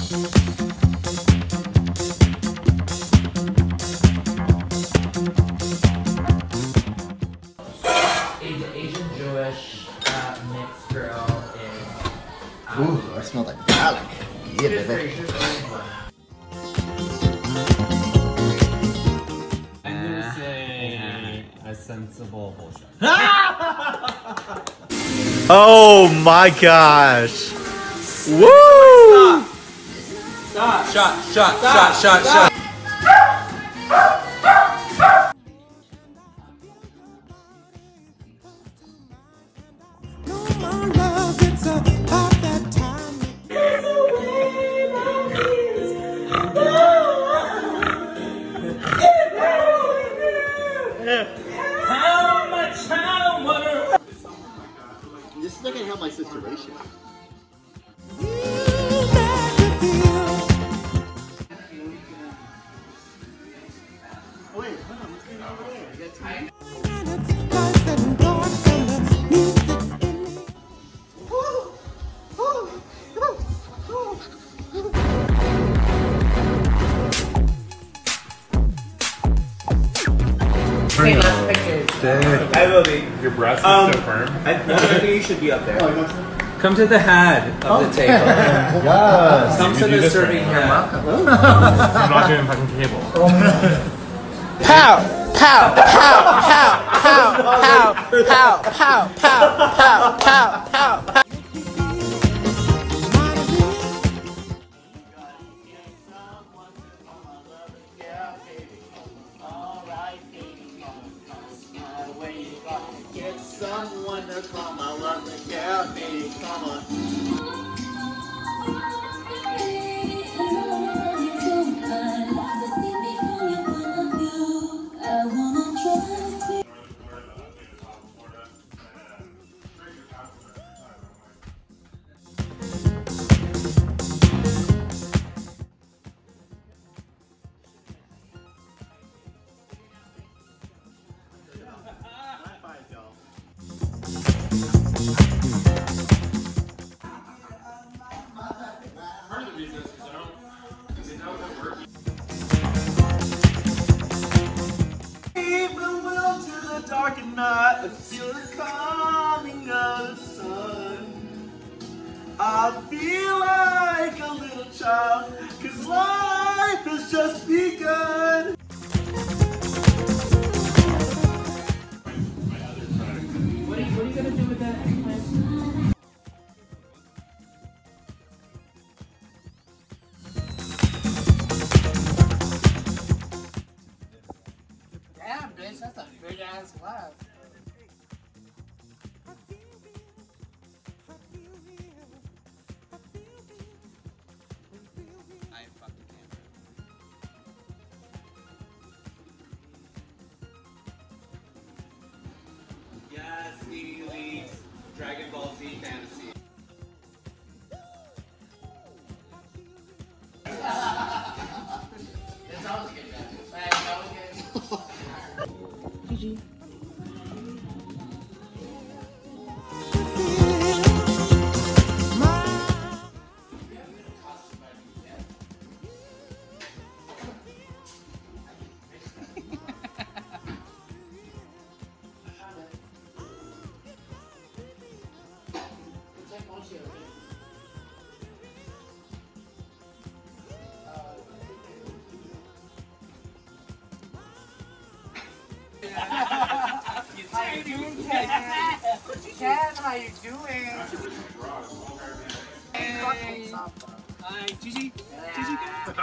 Asian Jewish mixed girl is. Ooh, I smell like garlic. Yeah, baby. I'm gonna say a sensible bullshit. Oh my gosh. Woo! Stop! Shot! This is not gonna help my situation. Wait, hold on, what's going on over there? I got time. Okay, last pictures. I will be. Your breast is so firm. I think you should be up there. Come to the head of the table. Yes. Come to the serving head. I'm not doing fucking cable. Pow! Pow! Pow! Pow! Pow! Pow! Pow! Pow! Pow! Pow! Pow! Pow! Get someone to come, I love the cafe, come on. Dark and night, I feel the coming of the sun. I feel like a little child, 'cause life has just begun. What are you gonna do with that? Damn, bitch, that's a big ass laugh. I fucked the camera. Yes, Elite Dragon Ball Z Fantasy. It's always good, man. It's always good. GG. How you doing, Ken? Ken, how you doing? Hey. Hi, Gigi. Gigi.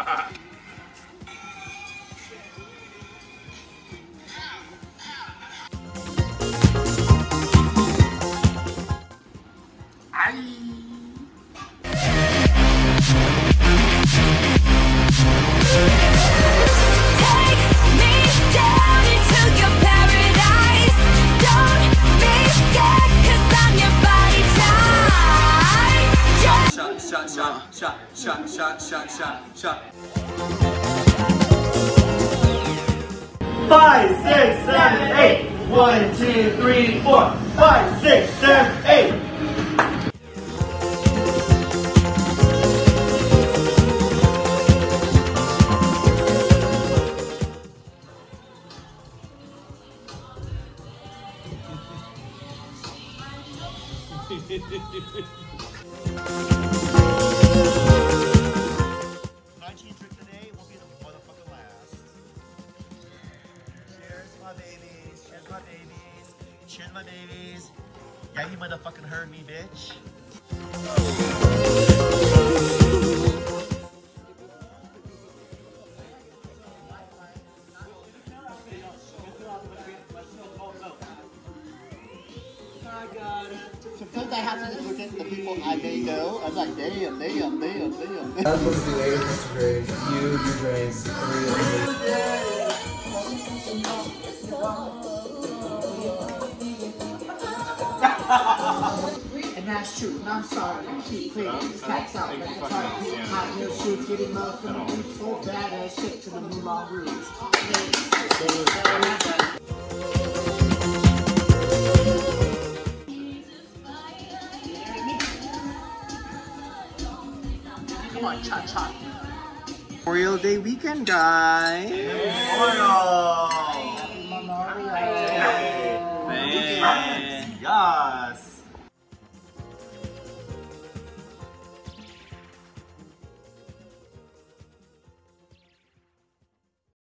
Shot. 5, 6, 7, 8. 1, 2, 3, 4. 5, 6, 7, 8. Yeah, you motherfucking heard me, bitch. Sometimes I have to look at the people I may know. I'm like, damn. Let's do A Mr. Grace. You, your Grace, And that's true. And I'm sorry. I keep playing these cats out like a target. Hot heel shoots, getting love from the beach. Full badass shit to the Moulin Rouge. Come on, cha-cha. Memorial Day weekend, guys. Man, yes.